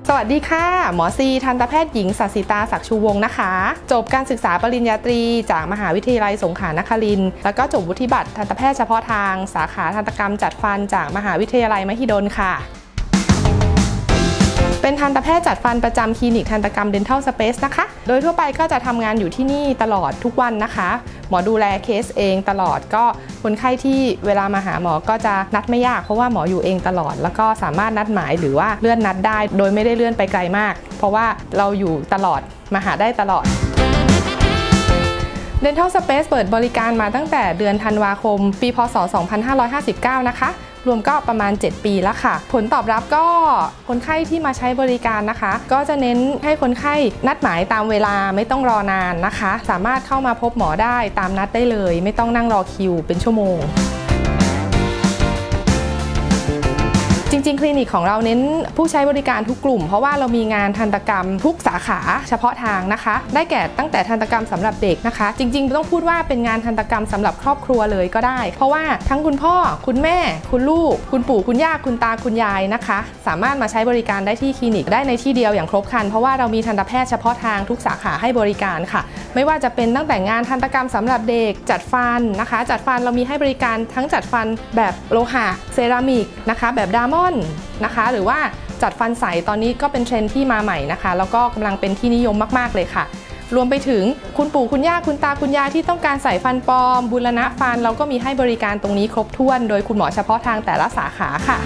สวัสดีค่ะหมอซีทันตแพทย์หญิงศศิตาศักดิ์ชูวงศ์นะคะจบการศึกษาปริญญาตรีจากมหาวิทยาลัยสงขลานครินทร์แล้วก็จบวุฒิบัตรทันตแพทย์เฉพาะทางสาขาทันตกรรมจัดฟันจากมหาวิทยาลัยมหิดลค่ะเป็นทันตแพทย์จัดฟันประจำคลินิกทันตกรรม Dental Space นะคะโดยทั่วไปก็จะทำงานอยู่ที่นี่ตลอดทุกวันนะคะหมอดูแลเคสเองตลอดก็คนไข้ที่เวลามาหาหมอก็จะนัดไม่ยากเพราะว่าหมออยู่เองตลอดแล้วก็สามารถนัดหมายหรือว่าเลื่อนนัดได้โดยไม่ได้เลื่อนไปไกลมากเพราะว่าเราอยู่ตลอดมาหาได้ตลอด Dental Space เปิดบริการมาตั้งแต่เดือนธันวาคมปีพ.ศ. 2559 นะคะรวมก็ประมาณ7ปีแล้วค่ะผลตอบรับก็คนไข้ที่มาใช้บริการนะคะก็จะเน้นให้คนไข้นัดหมายตามเวลาไม่ต้องรอนานนะคะสามารถเข้ามาพบหมอได้ตามนัดได้เลยไม่ต้องนั่งรอคิวเป็นชั่วโมงจริงๆคลินิกของเราเน้นผู้ใช้บริการทุกกลุ่มเพราะว่าเรามีงานทันตกรรมทุกสาขาเฉพาะทางนะคะได้แก่ตั้งแต่ทันตกรรมสำหรับเด็กนะคะจริงๆต้องพูดว่าเป็นงานทันตกรรมสำหรับครอบครัวเลยก็ได้เพราะว่าทั้งคุณพ่อคุณแม่คุณลูกคุณปู่คุณย่าคุณตาคุณยายนะคะสามารถมาใช้บริการได้ที่คลินิกได้ในที่เดียวอย่างครบครันเพราะว่าเรามีทันตแพทย์เฉพาะทางทุกสาขาให้บริการค่ะไม่ว่าจะเป็นตั้งแต่งานทันตกรรมสำหรับเด็กจัดฟันนะคะจัดฟันเรามีให้บริการทั้งจัดฟันแบบโลหะเซรามิกนะคะแบบดามอนนะคะหรือว่าจัดฟันใสตอนนี้ก็เป็นเทรนด์ที่มาใหม่นะคะแล้วก็กำลังเป็นที่นิยมมากๆเลยค่ะรวมไปถึงคุณปู่คุณย่าคุณตาคุณยายที่ต้องการใส่ฟันปลอมบูรณะฟันเราก็มีให้บริการตรงนี้ครบถ้วนโดยคุณหมอเฉพาะทางแต่ละสาขาค่ะ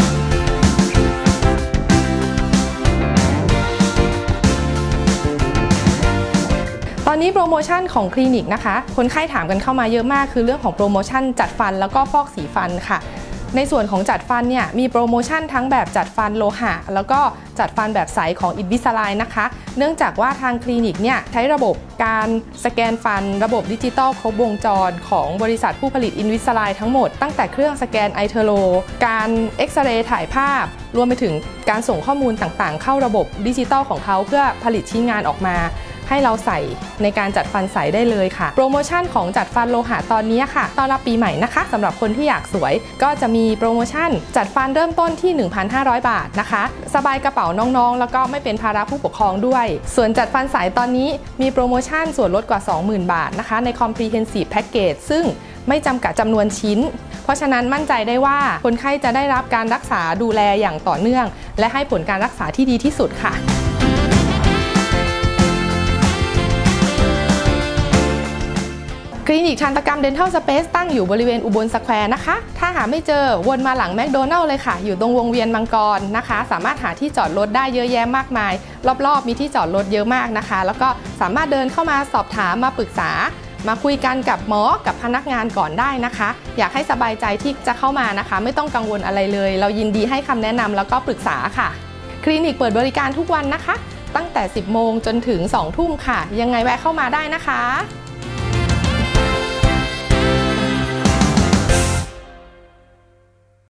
ตอนนี้โปรโมชั่นของคลินิกนะคะคนไข้ถามกันเข้ามาเยอะมากคือเรื่องของโปรโมชั่นจัดฟันแล้วก็ฟอกสีฟันค่ะในส่วนของจัดฟันเนี่ยมีโปรโมชั่นทั้งแบบจัดฟันโลหะแล้วก็จัดฟันแบบใสของอินวิสไลน์นะคะเนื่องจากว่าทางคลินิกเนี่ยใช้ระบบการสแกนฟันระบบดิจิตอลครบวงจรของบริษัทผู้ผลิตอินวิสไลน์ทั้งหมดตั้งแต่เครื่องสแกนไอเทอโรการเอ็กซเรย์ถ่ายภาพรวมไปถึงการส่งข้อมูลต่างๆเข้าระบบดิจิตอลของเขาเพื่อผลิตชิ้นงานออกมาให้เราใส่ในการจัดฟันใสได้เลยค่ะโปรโมชั่นของจัดฟันโลหะตอนนี้ค่ะต้อนรับปีใหม่นะคะสำหรับคนที่อยากสวยก็จะมีโปรโมชั่นจัดฟันเริ่มต้นที่ 1,500 บาทนะคะสบายกระเป๋าน้องๆแล้วก็ไม่เป็นภาระผู้ปกครองด้วยส่วนจัดฟันใสตอนนี้มีโปรโมชั่นส่วนลดกว่า 20,000 บาทนะคะใน Comprehensive Package ซึ่งไม่จำกัดจำนวนชิ้นเพราะฉะนั้นมั่นใจได้ว่าคนไข้จะได้รับการรักษาดูแลอย่างต่อเนื่องและให้ผลการรักษาที่ดีที่สุดค่ะคลินิกทันตกรรม Dental Space ตั้งอยู่บริเวณอุบลสแควร์นะคะถ้าหาไม่เจอวนมาหลังแมคโดนัลล์เลยค่ะอยู่ตรงวงเวียนมังกรนะคะสามารถหาที่จอดรถได้เยอะแยะมากมายรอบๆมีที่จอดรถเยอะมากนะคะแล้วก็สามารถเดินเข้ามาสอบถามมาปรึกษามาคุยกันกับหมอกับพนักงานก่อนได้นะคะอยากให้สบายใจที่จะเข้ามานะคะไม่ต้องกังวลอะไรเลยเรายินดีให้คำแนะนำแล้วก็ปรึกษาค่ะคลินิกเปิดบริการทุกวันนะคะตั้งแต่ 10 โมงจนถึง 2 ทุ่มค่ะยังไงแวะเข้ามาได้นะคะ